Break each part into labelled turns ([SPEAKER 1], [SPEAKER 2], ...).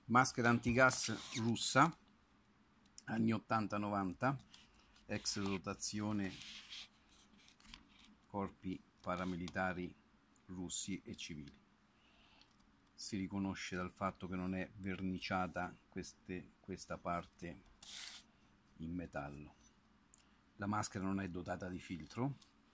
[SPEAKER 1] Maschera antigas russa, anni 80-90, ex dotazione corpi paramilitari russi e civili. Si riconosce dal fatto che non è verniciata questa parte in metallo. La maschera non è dotata di filtro,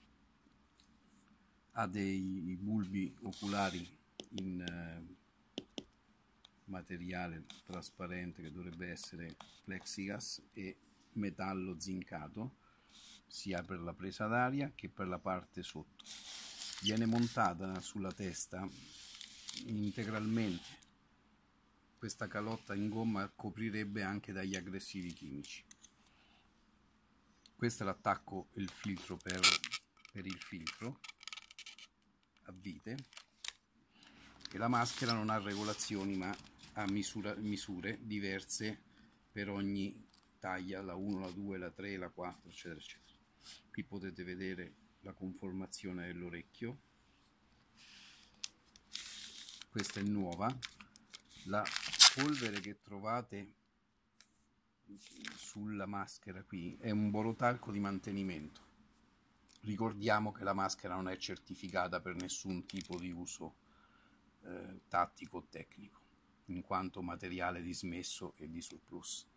[SPEAKER 1] ha dei bulbi oculari in materiale trasparente che dovrebbe essere plexiglass e metallo zincato, sia per la presa d'aria che per la parte sotto. Viene montata sulla testa integralmente. Questa calotta in gomma coprirebbe anche dagli aggressivi chimici. Questo è l'attacco, il filtro per il filtro a vite, e la maschera non ha regolazioni ma ha misure diverse per ogni taglia, la 1, la 2, la 3, la 4, eccetera eccetera. Qui potete vedere la conformazione dell'orecchio. Questa è nuova. La polvere che trovate sulla maschera qui è un borotalco di mantenimento. Ricordiamo che la maschera non è certificata per nessun tipo di uso tattico o tecnico, in quanto materiale dismesso e di surplus.